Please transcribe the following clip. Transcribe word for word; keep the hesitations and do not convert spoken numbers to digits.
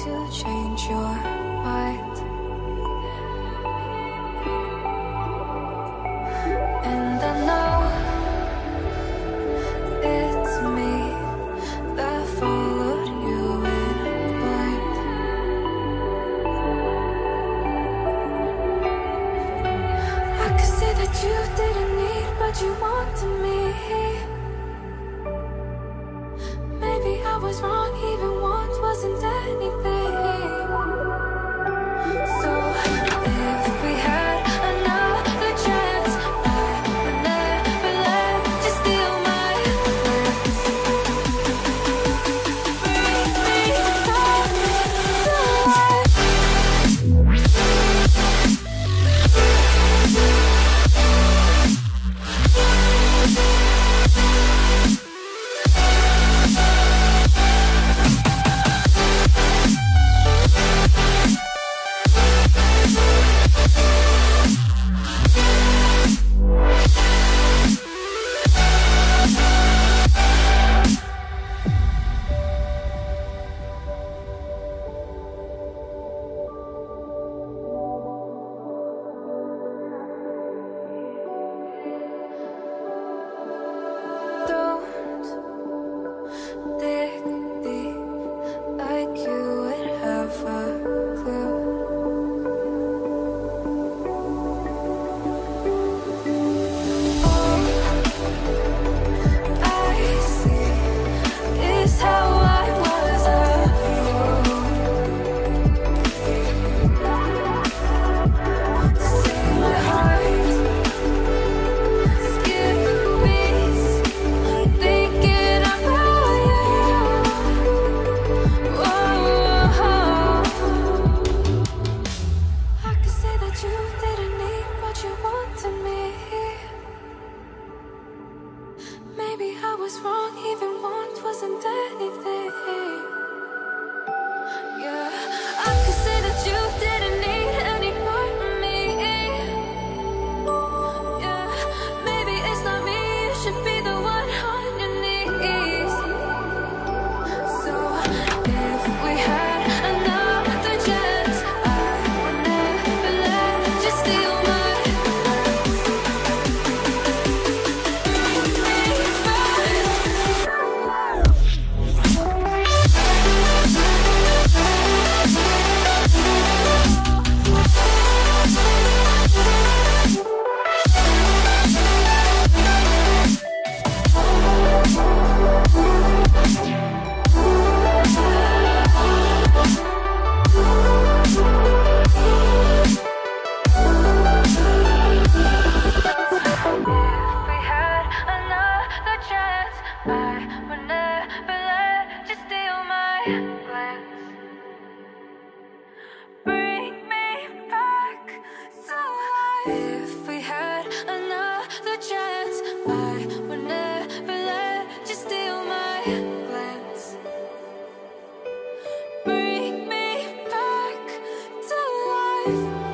to change your mind. And I know it's me that followed you in blind. I could say that you didn't need, but you wanted me. Maybe I was wrong, even once wasn't anything. So if we had another chance, I would never let you steal my heart. Bring me back to life. Don't dig deep like you would have a clue. All I see is how I was a fool to see my heart skip beats thinking about you. Whoa. I could say that you didn't need, but you wanted me. Maybe I was wrong, even once wasn't anything. Yeah, I could say that you didn't need any part of me. Yeah, maybe it's not me, you should be the one on your knees. So if we had another chance, I would never let you steal my heart. Bring me back. If we had another chance, I would never let you steal my glance. Bring me back to life. If we had another chance, I would never let you steal my glance. Bring me back to life.